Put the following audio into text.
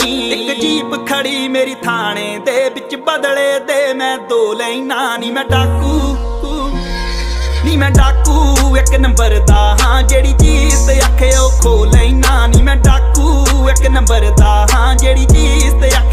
एक जीप खड़ी मेरी थाने दे बिच बदले दे मैं दो लैना नी मैं डाकू एक नंबर दा हाँ जेड़ी चीज ते आखे ओ खो लैना नी मैं डाकू एक नंबर दा हाँ जेड़ी चीज ते